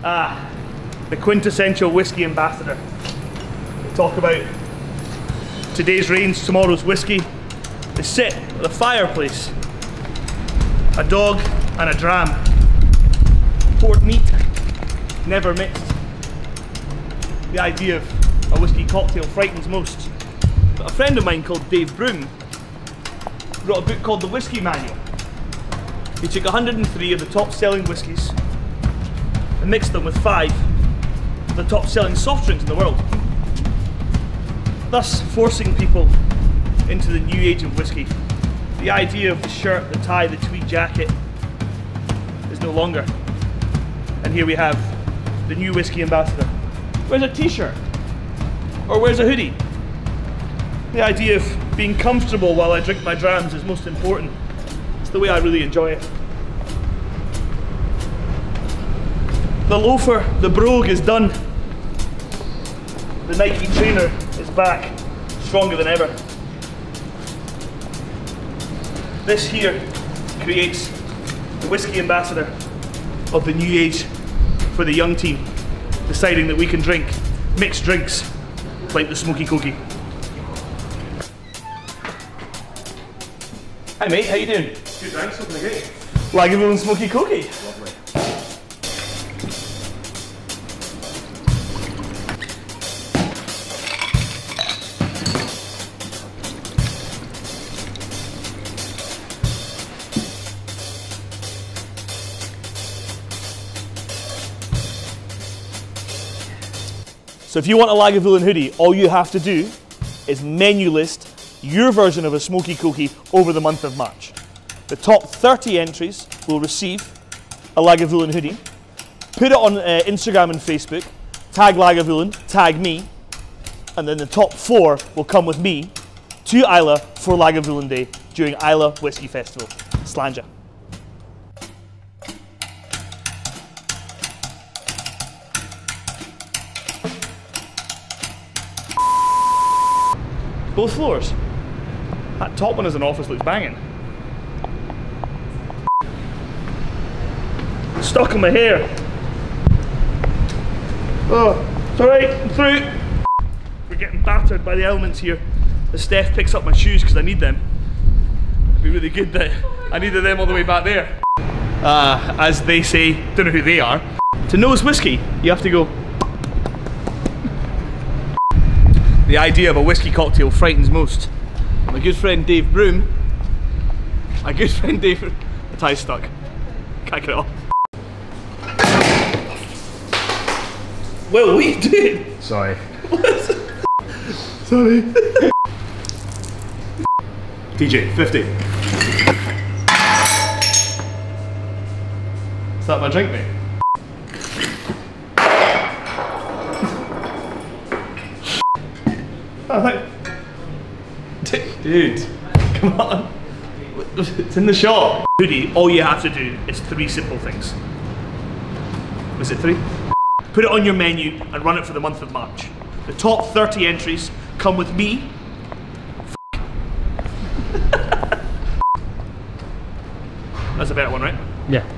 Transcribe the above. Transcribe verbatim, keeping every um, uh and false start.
Ah, the quintessential whiskey ambassador. We talk about today's rains, tomorrow's whiskey. They sit at the fireplace. A dog and a dram. Poured neat, never mixed. The idea of a whiskey cocktail frightens most. But a friend of mine called Dave Broom wrote a book called The Whiskey Manual. He took one hundred and three of the top selling whiskies and mixed them with five of the top selling soft drinks in the world, thus forcing people into the new age of whiskey. The idea of the shirt, the tie, the tweed jacket is no longer. And here we have the new whiskey ambassador. Where's a t-shirt? Or where's a hoodie? The idea of being comfortable while I drink my drams is most important. It's the way I really enjoy it. The loafer, the brogue is done. The Nike trainer is back, stronger than ever. This here creates the whiskey ambassador of the new age for the young team, deciding that we can drink mixed drinks like the Smoky Cokey. Hi mate, how you doing? Good, thanks, something great. Lagavulin Smoky Cokey. Lovely. So if you want a Lagavulin hoodie, all you have to do is menu list your version of a Smoky Cokey over the month of March. The top thirty entries will receive a Lagavulin hoodie. Put it on uh, Instagram and Facebook, tag Lagavulin, tag me, and then the top four will come with me to Islay for Lagavulin Day during Islay Whiskey Festival. Slàinte. Both floors. That top one as an office looks banging. Stuck in my hair. Oh, it's alright, I'm through. We're getting battered by the elements here as Steph picks up my shoes because I need them. It'd be really good that I needed them all the way back there. Uh, as they say, don't know who they are. To nose whiskey, you have to go. The idea of a whiskey cocktail frightens most. My good friend Dave Broom, my good friend Dave, the tie's stuck. Can't get it off. Well, what are you doing? Sorry. Sorry. T J, fifty. Is that my drink, mate? Oh, thank Dude, come on. It's in the shop. Hoodie, all you have to do is three simple things. Was it three? Put it on your menu and run it for the month of March. The top thirty entries come with me. That's a better one, right? Yeah.